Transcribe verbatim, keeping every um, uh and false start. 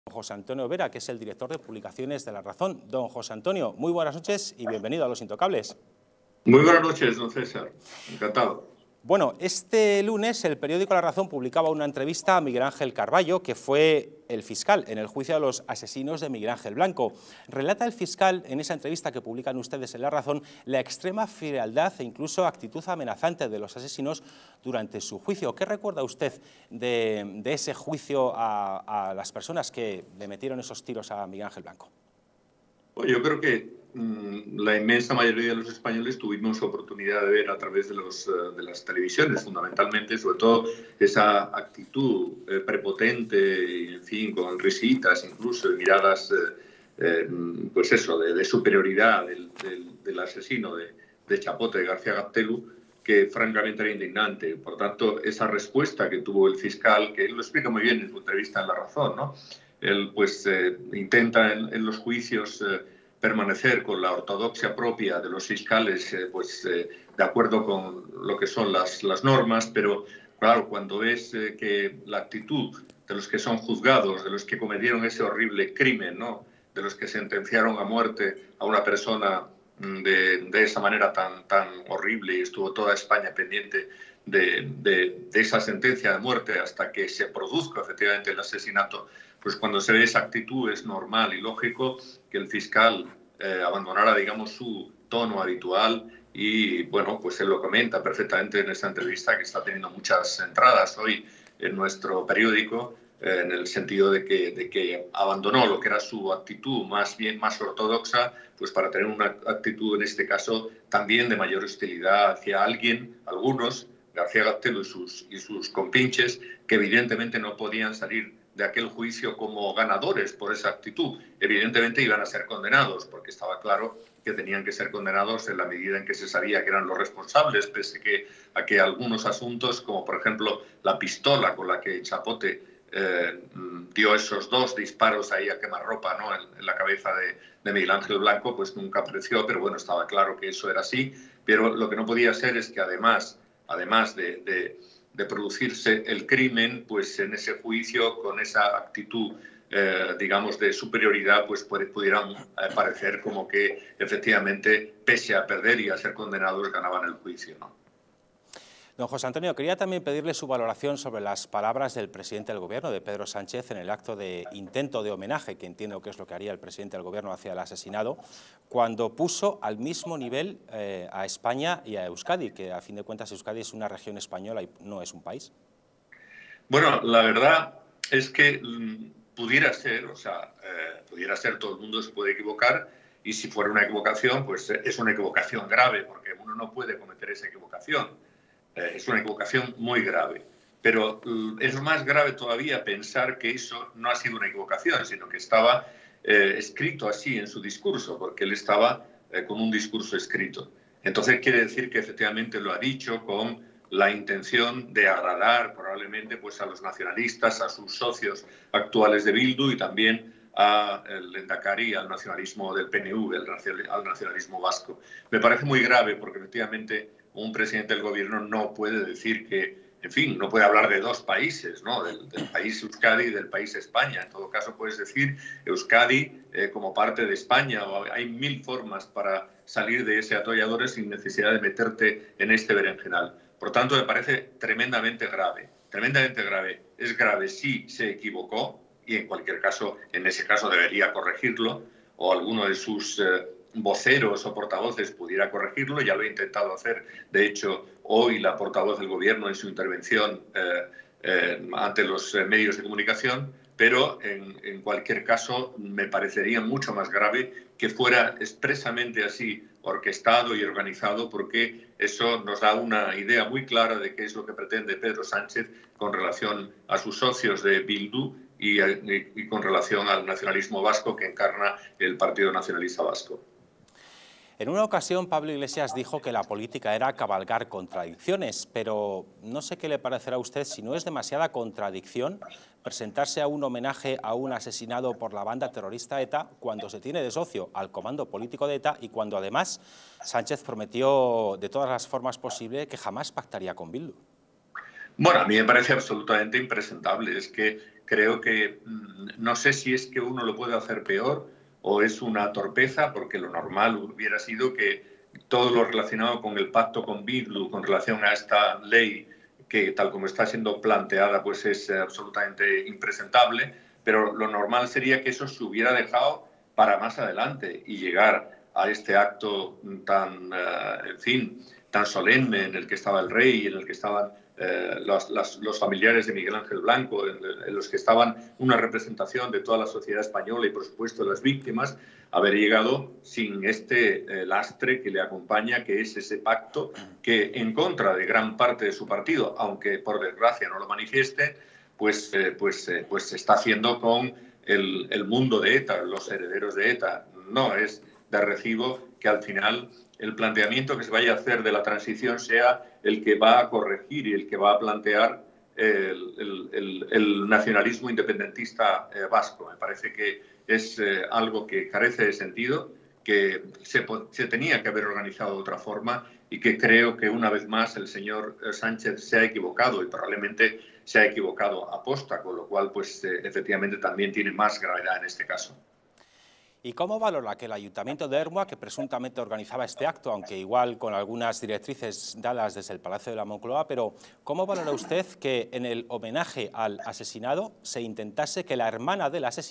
José Antonio Vera, que es el director de publicaciones de La Razón. Don José Antonio, muy buenas noches y bienvenido a Los Intocables. Muy buenas noches, don César. Encantado. Bueno, este lunes el periódico La Razón publicaba una entrevista a Miguel Ángel Carballo, que fue el fiscal en el juicio de los asesinos de Miguel Ángel Blanco. Relata el fiscal en esa entrevista que publican ustedes en La Razón la extrema frialdad e incluso actitud amenazante de los asesinos durante su juicio. ¿Qué recuerda usted de, de ese juicio a, a las personas que le metieron esos tiros a Miguel Ángel Blanco? Pues yo creo que mmm, la inmensa mayoría de los españoles tuvimos oportunidad de ver a través de, los, uh, de las televisiones, fundamentalmente, sobre todo esa actitud eh, prepotente, y, en fin, con risitas, incluso miradas, eh, eh, pues eso, de, de superioridad del, del, del asesino de, de Chapote, de García Gaztelu, que francamente era indignante. Por tanto, esa respuesta que tuvo el fiscal, que él lo explica muy bien en su entrevista en La Razón, ¿no? Él pues eh, intenta en, en los juicios eh, permanecer con la ortodoxia propia de los fiscales, eh, pues eh, de acuerdo con lo que son las, las normas, pero claro, cuando ves eh, que la actitud de los que son juzgados, de los que cometieron ese horrible crimen, ¿no? De los que sentenciaron a muerte a una persona de, de esa manera tan, tan horrible, y estuvo toda España pendiente de, de, de esa sentencia de muerte hasta que se produzca efectivamente el asesinato, pues cuando se ve esa actitud es normal y lógico que el fiscal eh, abandonara, digamos, su tono habitual y, bueno, pues él lo comenta perfectamente en esta entrevista que está teniendo muchas entradas hoy en nuestro periódico, eh, en el sentido de que, de que abandonó lo que era su actitud más bien más ortodoxa, pues para tener una actitud, en este caso, también de mayor hostilidad hacia alguien, algunos, García Gaztelu y sus, y sus compinches, que evidentemente no podían salir de aquel juicio como ganadores por esa actitud. Evidentemente iban a ser condenados, porque estaba claro que tenían que ser condenados en la medida en que se sabía que eran los responsables, pese que, a que algunos asuntos, como por ejemplo la pistola con la que Chapote eh, dio esos dos disparos ahí a quemarropa, ¿no? en, en la cabeza de, de Miguel Ángel Blanco, pues nunca apareció, pero bueno, estaba claro que eso era así. Pero lo que no podía ser es que además, además de... de de producirse el crimen, pues en ese juicio, con esa actitud, eh, digamos, de superioridad, pues pudieran eh, parecer como que efectivamente, pese a perder y a ser condenados, ganaban el juicio, ¿no? Don José Antonio, quería también pedirle su valoración sobre las palabras del presidente del Gobierno, de Pedro Sánchez, en el acto de intento de homenaje, que entiendo que es lo que haría el presidente del Gobierno hacia el asesinado, cuando puso al mismo nivel eh, a España y a Euskadi, que a fin de cuentas Euskadi es una región española y no es un país. Bueno, la verdad es que mmm, pudiera ser, o sea, eh, pudiera ser, todo el mundo se puede equivocar, y si fuera una equivocación, pues es una equivocación grave, porque uno no puede cometer esa equivocación. Eh, es una equivocación muy grave. Pero uh, es más grave todavía pensar que eso no ha sido una equivocación, sino que estaba eh, escrito así en su discurso, porque él estaba eh, con un discurso escrito. Entonces quiere decir que efectivamente lo ha dicho con la intención de agradar probablemente pues, a los nacionalistas, a sus socios actuales de Bildu y también al Lehendakari, al nacionalismo del P N V, al nacionalismo vasco. Me parece muy grave porque efectivamente un presidente del gobierno no puede decir que, en fin, no puede hablar de dos países, ¿no? Del, del país Euskadi y del país España. En todo caso, puedes decir Euskadi eh, como parte de España. O hay mil formas para salir de ese atollador sin necesidad de meterte en este berenjenal. Por tanto, me parece tremendamente grave. Tremendamente grave. Es grave si se equivocó y, en cualquier caso, en ese caso debería corregirlo, o alguno de sus eh, voceros o portavoces pudiera corregirlo. Ya lo he intentado hacer, de hecho, hoy la portavoz del Gobierno en su intervención eh, eh, ante los eh, medios de comunicación, pero en, en cualquier caso me parecería mucho más grave que fuera expresamente así orquestado y organizado, porque eso nos da una idea muy clara de qué es lo que pretende Pedro Sánchez con relación a sus socios de Bildu y, y, y con relación al nacionalismo vasco que encarna el Partido Nacionalista Vasco. En una ocasión, Pablo Iglesias dijo que la política era cabalgar contradicciones, pero no sé qué le parecerá a usted si no es demasiada contradicción presentarse a un homenaje a un asesinado por la banda terrorista ETA cuando se tiene de socio al comando político de ETA y cuando además Sánchez prometió de todas las formas posibles que jamás pactaría con Bildu. Bueno, a mí me parece absolutamente impresentable. Es que creo que mmm, no sé si es que uno lo puede hacer peor o es una torpeza, porque lo normal hubiera sido que todo lo relacionado con el pacto con Bildu, con relación a esta ley que tal como está siendo planteada, pues es absolutamente impresentable, pero lo normal sería que eso se hubiera dejado para más adelante y llegar a este acto tan, uh, en fin, tan solemne en el que estaba el rey, en el que estaban eh, los, las, los familiares de Miguel Ángel Blanco, en, en los que estaban una representación de toda la sociedad española y, por supuesto, las víctimas, haber llegado sin este eh, lastre que le acompaña, que es ese pacto que, en contra de gran parte de su partido, aunque por desgracia no lo manifieste, pues, eh, pues, eh, pues se está haciendo con el, el mundo de ETA, los herederos de ETA. No es de recibo que al final el planteamiento que se vaya a hacer de la transición sea el que va a corregir y el que va a plantear el, el, el, el nacionalismo independentista eh, vasco. Me parece que es eh, algo que carece de sentido, que se, se tenía que haber organizado de otra forma y que creo que una vez más el señor Sánchez se ha equivocado y probablemente se ha equivocado aposta, con lo cual pues eh, efectivamente también tiene más gravedad en este caso. ¿Y cómo valora que el Ayuntamiento de Ermua, que presuntamente organizaba este acto, aunque igual con algunas directrices dadas desde el Palacio de la Moncloa, pero cómo valora usted que en el homenaje al asesinado se intentase que la hermana del asesinado